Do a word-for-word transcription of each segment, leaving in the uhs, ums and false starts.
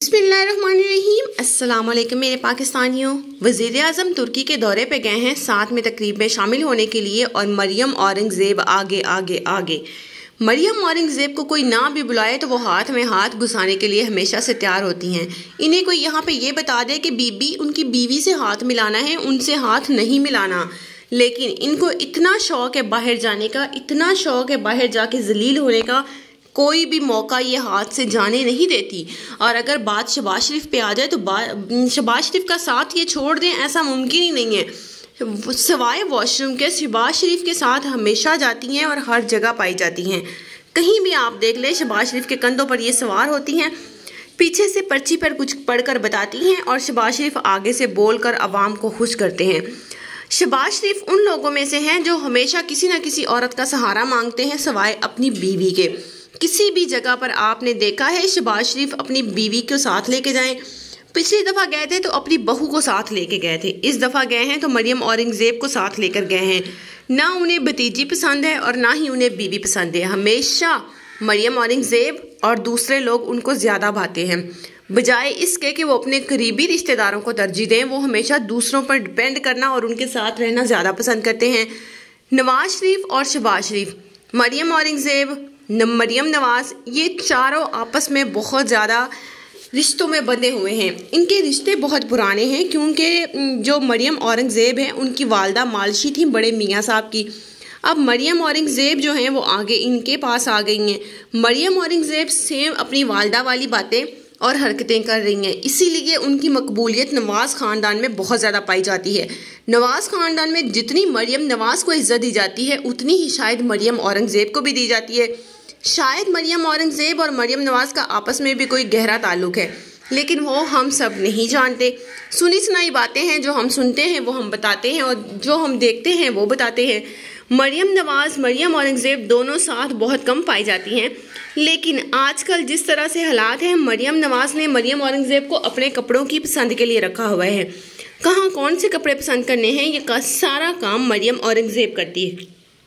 बिस्मिल्लाहिर्रहमानिर्रहीम। अस्सलाम वालेकुम मेरे पाकिस्तानियों। वज़ीर आज़म तुर्की के दौरे पे गए हैं साथ में तकरीब में शामिल होने के लिए और मरियम औरंगज़ेब आगे आगे आगे। मरियम औरंगज़ेब को कोई ना भी बुलाए तो वो हाथ में हाथ घुसाने के लिए हमेशा से तैयार होती हैं। इन्हें कोई यहाँ पे ये बता दे कि बीबी उनकी बीवी से हाथ मिलाना है, उनसे हाथ नहीं मिलाना, लेकिन इनको इतना शौक़ है बाहर जाने का, इतना शौक़ है बाहर जाके जलील होने का, कोई भी मौका ये हाथ से जाने नहीं देती। और अगर बात शहबाज शरीफ पे आ जाए तो शहबाज शरीफ का साथ ये छोड़ दें, ऐसा मुमकिन ही नहीं है। सिवाय वॉशरूम के शहबाज शरीफ के साथ हमेशा जाती हैं और हर जगह पाई जाती हैं। कहीं भी आप देख लें शहबाज शरीफ के कंधों पर ये सवार होती हैं, पीछे से पर्ची पर कुछ पढ़कर बताती हैं और शहबाज शरीफ आगे से बोलकर आवाम को खुश करते हैं। शहबाज शरीफ उन लोगों में से हैं जो हमेशा किसी न किसी औरत का सहारा मांगते हैं सिवाय अपनी बीवी के। किसी भी जगह पर आपने देखा है शहबाज शरीफ अपनी बीवी को साथ लेके जाएं। पिछली दफ़ा गए थे तो अपनी बहू को साथ लेके गए थे, इस दफ़ा गए हैं तो मरियम औरंगज़ेब को साथ लेकर गए हैं। ना उन्हें भतीजी पसंद है और ना ही उन्हें बीवी पसंद है। हमेशा मरियम औरंगज़ेब और दूसरे लोग उनको ज़्यादा भाते हैं, बजाय इसके कि वो अपने करीबी रिश्तेदारों को तरजीह दें। वो हमेशा दूसरों पर डिपेंड करना और उनके साथ रहना ज़्यादा पसंद करते हैं। नवाज शरीफ और शहबाज शरीफ, मरियम औरंगज़ेब, मरियम नवाज, ये चारों आपस में बहुत ज़्यादा रिश्तों में बंधे हुए हैं। इनके रिश्ते बहुत पुराने हैं क्योंकि जो मरियम औरंगज़ेब हैं उनकी वालदा मालशी थी बड़े मियाँ साहब की। अब मरियम औरंगज़ेब जो हैं वो आगे इनके पास आ गई हैं। मरियम औरंगज़ेब सेम अपनी वालदा वाली बातें और हरकतें कर रही हैं, इसीलिए उनकी मकबूलियत नवाज़ ख़ानदान में बहुत ज़्यादा पाई जाती है। नवाज़ ख़ानदान में जितनी मरियम नवाज़ को इज़्ज़त दी जाती है उतनी ही शायद मरियम औरंगज़ेब को भी दी जाती है। शायद मरियम औरंगज़ेब और मरियम नवाज़ का आपस में भी कोई गहरा ताल्लुक़ है, लेकिन वो हम सब नहीं जानते। सुनी सुनाई बातें हैं, जो हम सुनते हैं वो हम बताते हैं और जो हम देखते हैं वो बताते हैं। मरियम नवाज़, मरियम औरंगज़ेब दोनों साथ बहुत कम पाई जाती हैं, लेकिन आजकल जिस तरह से हालात हैं, मरियम नवाज़ ने मरियम औरंगज़ेब को अपने कपड़ों की पसंद के लिए रखा हुआ है। कहाँ कौन से कपड़े पसंद करने हैं ये सारा काम मरियम औरंगज़ेब करती है।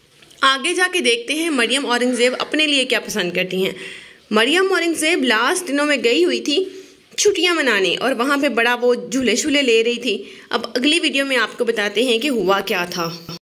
आगे जाके देखते हैं मरियम औरंगज़ेब अपने लिए क्या पसंद करती हैं। मरियम औरंगज़ेब लास्ट दिनों में गई हुई थी छुट्टियां मनाने और वहाँ पे बड़ा वो झूले शूले ले रही थी। अब अगली वीडियो में आपको बताते हैं कि हुआ क्या था।